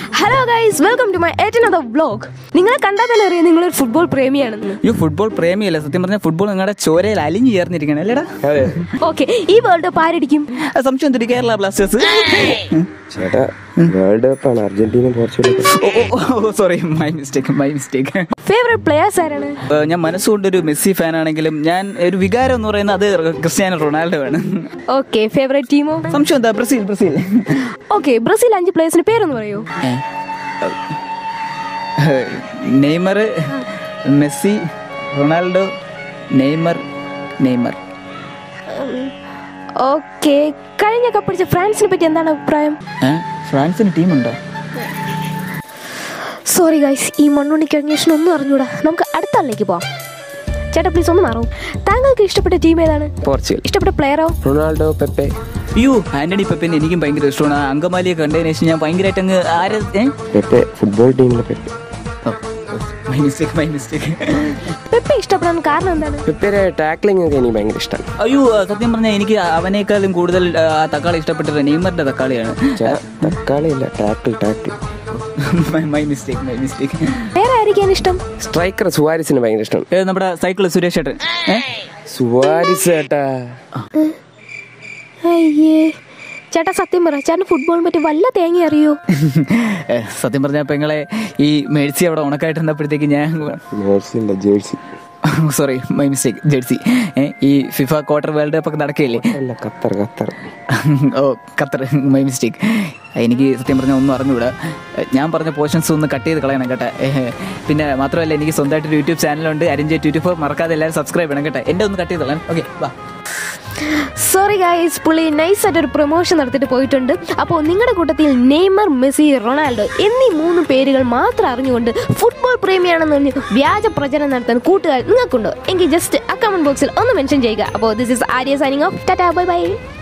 Hello guys, welcome to my another vlog. നിങ്ങളെ കണ്ടാൽ തന്നെ അറിയാം നിങ്ങളൊരു ഫുട്ബോൾ പ്രേമിയാണെന്ന്. ഈ ഫുട്ബോൾ പ്രേമിയല്ല, സത്യം പറഞ്ഞാൽ ഫുട്ബോൾ നിങ്ങളുടെ ചോരയിൽ അലിഞ്ഞു ചേർന്നിരിക്കണം അല്ലേടാ? ഓക്കെ, ഈ വേൾഡ് കപ്പ് ആരടിക്കും? സംശയം എന്തൊരു കേരള ബ്ലാസ്റ്റേഴ്സ്. ചേട്ടാ, വേൾഡ് കപ്പ് ആണ് Argentina Portugal. Sorry, my mistake. Favourite players ആരാണ്? ഞാൻ മനസ്സുകൊണ്ടൊരു മെസ്സി ഫാൻ ആണെങ്കിലും ഞാൻ ഒരു വികാരം എന്ന് പറയുന്നത് അത് ക്രിസ്ത്യാനോ റൊണാൾഡോ ആണ്. ഓക്കെ, ഫേവറേറ്റ് ടീമോ? സംശയം എന്താ? ബ്രസീൽ. ഓക്കെ, ബ്രസീൽ 5 പ്ലേയേഴ്സിന് പേരൊന്ന് പറയൂ. Neymar, Messi, Ronaldo, Neymar. Okay, കഴിഞ്ഞ കപ്പടിച്ച ഫ്രാൻസിനെ പറ്റി എന്താണ് അഭിപ്രായം? ഫ്രാൻസിന് ടീമുണ്ടോ? സോറി ഗൈസ്, ഈ മണ്ണുണ്ണിക്ക് അന്വേഷണം ഒന്നും അറിഞ്ഞൂടാ. നമുക്ക് അടുത്ത ആളിലേക്ക് പോവാം. ചേട്ടാ പ്ലീസ് ഒന്ന് മാറും. താങ്കൾക്ക് ഇഷ്ടപ്പെട്ട ടീം ഏതാണ്? പോർച്ചുഗൽ. ഇഷ്ടപ്പെട്ട പ്ലെയറോ? റൊണാൾഡോ, പെപ്പെ. അയ്യോ, ആന്റണി പെപ്പെ എനിക്കും ഭയങ്കര ഇഷ്ടമാണ്. അങ്കമാലിയെ കണ്ടതിന് ശേഷം ഞാൻ ഭയങ്കരമായിട്ട് അങ്ങ് പെപ്പെ ഫുട്ബോൾ ടീമിലെ പെപ്പെ. My mistake. പെപ്പെ ഇഷ്ടപ്പെടാൻ കാരണം എന്താണ്? പെപ്പയുടെ ടാക്ലിംഗ് ഒക്കെ എനിക്ക് ഭയങ്കര ഇഷ്ടമാണ്. അയ്യോ, സത്യം പറഞ്ഞാൽ എനിക്ക് അവനേക്കാളും കൂടുതൽ ആ തക്കാളി ഇഷ്ടപ്പെട്ടത് നെയ്മറിന്റെ തക്കാളിയാണ്. തക്കാളി ഇല്ല, ടാക്കിൾ. My mistake. വേറെ ആയിരിക്കാൻ ഇഷ്ടം? സ്ട്രൈക്കർ സുവാരിസിന് ഭയങ്കര ഇഷ്ടമാണ്. നമ്മുടെ സൈക്കിള് സുരേഷ് ചേട്ടൻ. സുവാരിസ് ചേട്ടാ. അയ്യേ ചേട്ടാ, സത്യം പറ, ചേട്ടന് ഫുട്ബോളിനെ പറ്റി വല്ല തേങ്ങ അറിയോ? സത്യം പറഞ്ഞ പെങ്ങളെ, ഈ മേഴ്സി അവിടെ ഉണക്കായിട്ടിരുന്നപ്പോഴത്തേക്ക് ഞാൻ jersey sorry, my mistake, jersey. ഈ ഫിഫ ക്വാർട്ടർ വേൾഡ് കപ്പ് ഒക്കെ നടക്കുകയല്ലേ? Qatar. Oh, Qatar, my mistake. എനിക്ക് സത്യം പറഞ്ഞാൽ ഒന്നും അറിഞ്ഞുകൂടാ. ഞാൻ പറഞ്ഞ പോർഷൻസ് ഒന്ന് കട്ട് ചെയ്ത് കളയണം കേട്ടെ. പിന്നെ മാത്രമല്ല, എനിക്ക് സ്വന്തമായിട്ടൊരു യൂട്യൂബ് ചാനലുണ്ട്, അരിഞ്ചേറ്റ് 24. മറക്കാതെ എല്ലാവരും സബ്സ്ക്രൈബ് ചെയ്യണം കേട്ടെ. എൻ്റെ ഒന്ന് കട്ട് ചെയ്ത് കളയാൻ. ഓക്കെ, വാ. സോറി ഗൈസ്, പുള്ളി നൈസായിട്ട് ഒരു പ്രൊമോഷൻ നടത്തിയിട്ട് പോയിട്ടുണ്ട്. അപ്പോൾ നിങ്ങളുടെ കൂട്ടത്തിൽ നെയ്മർ, മെസ്സി, റൊണാൾഡോ എന്നീ 3 പേരുകൾ മാത്രം അറിഞ്ഞുകൊണ്ട് ഫുട്ബോൾ പ്രേമിയാണെന്ന് പറഞ്ഞ് വ്യാജ പ്രചരണം നടത്താൻ കൂട്ടുകാർ നിങ്ങൾക്കുണ്ടോ? എങ്കിൽ ജസ്റ്റ് ആ കമന്റ് ബോക്സിൽ ഒന്ന് മെൻഷൻ ചെയ്യുക. അപ്പോൾ this is Arya signing off. Tata, bye by.